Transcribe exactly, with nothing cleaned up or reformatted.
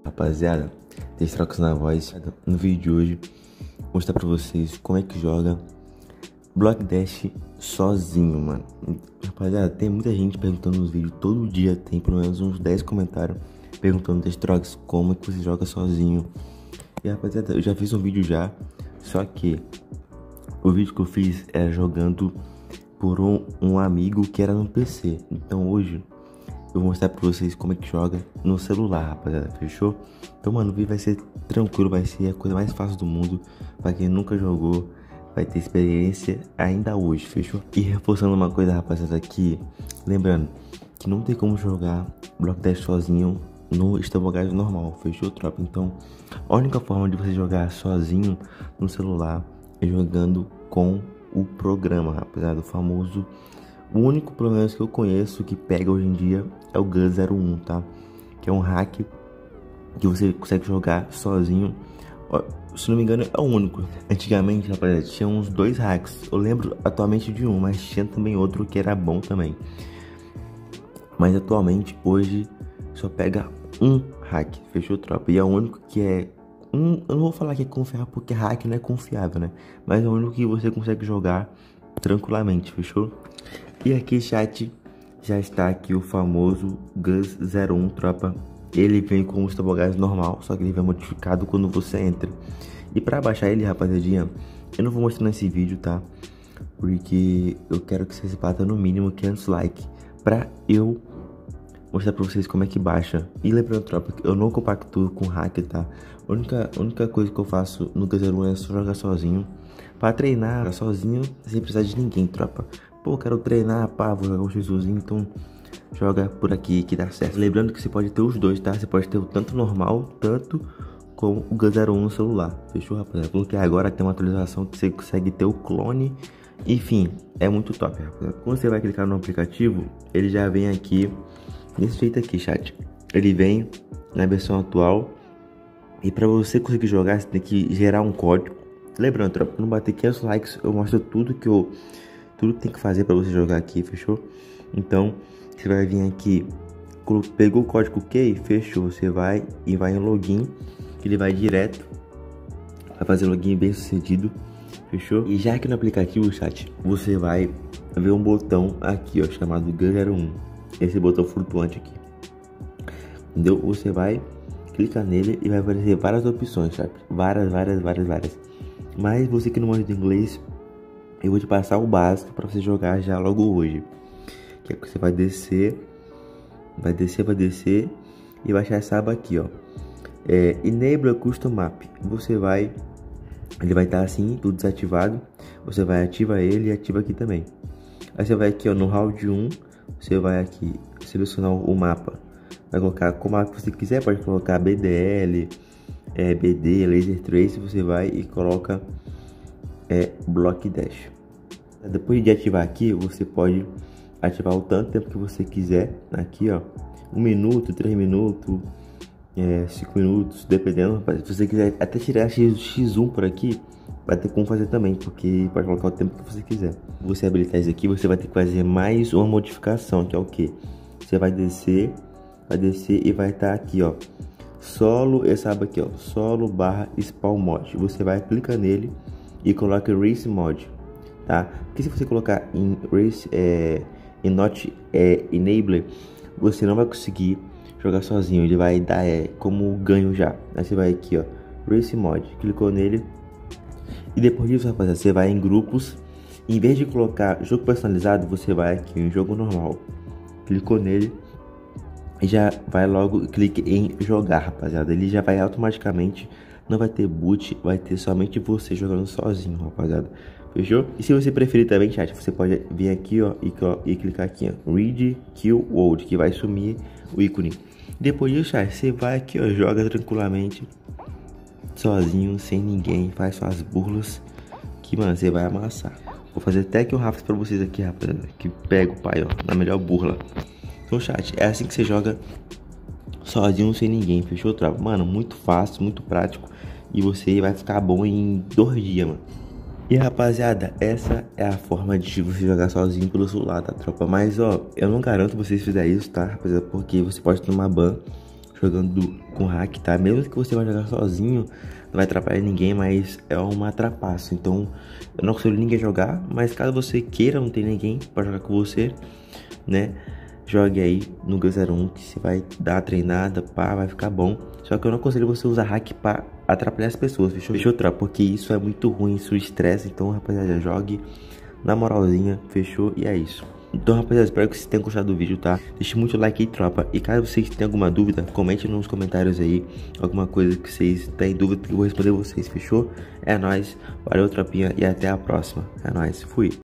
Rapaziada, tem trocas na voz. No vídeo de hoje vou mostrar pra vocês como é que joga Block Dash sozinho, mano. Rapaziada, tem muita gente perguntando nos vídeos. Todo dia tem pelo menos uns dez comentários perguntando das trocas, como é que você joga sozinho. E rapaziada, eu já fiz um vídeo já, só que o vídeo que eu fiz era jogando por um, um amigo que era no P C. Então hoje eu vou mostrar pra vocês como é que joga no celular, rapaziada, fechou? Então, mano, o vídeo vai ser tranquilo, vai ser a coisa mais fácil do mundo. Pra quem nunca jogou, vai ter experiência ainda hoje, fechou? E reforçando uma coisa, rapaziada, aqui, lembrando que não tem como jogar Block Dash sozinho no Stabogard normal, fechou, tropa? Então, a única forma de você jogar sozinho no celular é jogando com o programa, rapaziada, o famoso. O único problema que eu conheço que pega hoje em dia é o Gus zero um, tá? Que é um hack que você consegue jogar sozinho. Se não me engano, é o único. Antigamente, rapaziada, tinha uns dois hacks. Eu lembro atualmente de um, mas tinha também outro que era bom também. Mas atualmente, hoje, só pega um hack, fechou, tropa? E é o único que é... Um, eu não vou falar que é confiável, porque hack não é confiável, né? Mas é o único que você consegue jogar tranquilamente, fechou? E aqui, chat, já está aqui o famoso Gus zero um, tropa. Ele vem com o Stabogard normal, só que ele vem modificado quando você entra. E para baixar ele, rapaziadinha, eu não vou mostrar nesse vídeo, tá? Porque eu quero que vocês batam no mínimo quinhentos likes pra eu mostrar pra vocês como é que baixa. E lembrando, tropa, eu não compactuo com hack, tá? A única, a única coisa que eu faço no Gus zero um é só jogar sozinho. Pra treinar sozinho, sem precisar de ninguém, tropa. Pô, quero treinar, pá, vou jogar o Xzinho, então joga por aqui que dá certo. Lembrando que você pode ter os dois, tá? Você pode ter o tanto normal, tanto com o Gus zero um no celular. Fechou, rapaziada? Porque agora tem uma atualização que você consegue ter o clone. Enfim, é muito top, rapaziada. Quando você vai clicar no aplicativo, ele já vem aqui, desse jeito aqui, chat. Ele vem na versão atual. E pra você conseguir jogar, você tem que gerar um código. Lembrando, tropa, quando bater quinhentos likes, eu mostro tudo que eu... Tudo que tem que fazer pra você jogar aqui, fechou? Então, você vai vir aqui, pegou o código Key, fechou. Você vai e vai em login, que ele vai direto, vai fazer login bem sucedido, fechou? E já aqui no aplicativo, chat, você vai ver um botão aqui, ó, chamado Gus zero um. Esse botão flutuante aqui, entendeu? Você vai clicar nele e vai aparecer várias opções, chat. Várias, várias, várias, várias. Mas você que não manja de inglês, eu vou te passar o básico para você jogar já logo hoje. Que é que você vai descer, vai descer, vai descer e vai achar essa aba aqui, ó. É, Enable Custom Map. Você vai, ele vai estar assim, tudo desativado. Você vai ativar ele e ativa aqui também. Aí você vai aqui, ó, no round um, você vai aqui selecionar o mapa. Vai colocar qual mapa você quiser, pode colocar B D L, é, B D, Laser Trace. Você vai e coloca é Block Dash. Depois de ativar aqui, você pode ativar o tanto tempo que você quiser. Aqui, ó, um minuto, três minutos, é, cinco minutos, dependendo, rapaz. Se você quiser até tirar X um por aqui, vai ter como fazer também, porque pode colocar o tempo que você quiser. Você habilitar isso aqui, você vai ter que fazer mais uma modificação, que é o que? Você vai descer, vai descer e vai estar aqui, ó, solo, essa aba aqui, ó, solo barra spawn mod. Você vai clicar nele e coloca Race Mod, tá? Porque se você colocar em Race, é, em Not é, Enable, você não vai conseguir jogar sozinho. Ele vai dar é, como ganho já. Aí você vai aqui, ó, Race Mod, clicou nele. E depois disso, rapaziada, você vai em grupos. Em vez de colocar jogo personalizado, você vai aqui em jogo normal. Clicou nele e já vai logo, clique em jogar, rapaziada. Ele já vai automaticamente. Não vai ter boot, vai ter somente você jogando sozinho, rapaziada. Fechou? E se você preferir também, chat, você pode vir aqui, ó, e, e clicar aqui, ó, Read Kill World, que vai sumir o ícone. Depois disso, chat, você vai aqui, ó, joga tranquilamente, sozinho, sem ninguém, faz suas burlas, que, mano, você vai amassar. Vou fazer até que um Rafa pra vocês aqui, rapaziada, que pega o pai, ó, na melhor burla. Então, chat, é assim que você joga sozinho, sem ninguém, fechou, tropa? Mano, muito fácil, muito prático. E você vai ficar bom em dois dias, mano. E rapaziada, essa é a forma de você jogar sozinho pelo celular, tá, tropa? Mas ó, eu não garanto vocês fizerem isso, tá, rapaziada? Porque você pode tomar ban jogando com hack, tá? Mesmo que você vai jogar sozinho, não vai atrapalhar ninguém, mas é uma trapaça. Então, eu não aconselho ninguém jogar, mas caso você queira, não tem ninguém pra jogar com você, né? Jogue aí no Gun zero um que você vai dar uma treinada, pá, vai ficar bom. Só que eu não aconselho você usar hack pra atrapalhar as pessoas, fechou? Fechou, tropa? Porque isso é muito ruim, isso estressa. Então, rapaziada, jogue na moralzinha, fechou? E é isso. Então, rapaziada, espero que vocês tenham gostado do vídeo, tá? Deixe muito like aí, tropa. E caso vocês tenham alguma dúvida, comente nos comentários aí alguma coisa que vocês têm dúvida, que eu vou responder vocês, fechou? É nóis, valeu, tropinha, e até a próxima. É nóis, fui.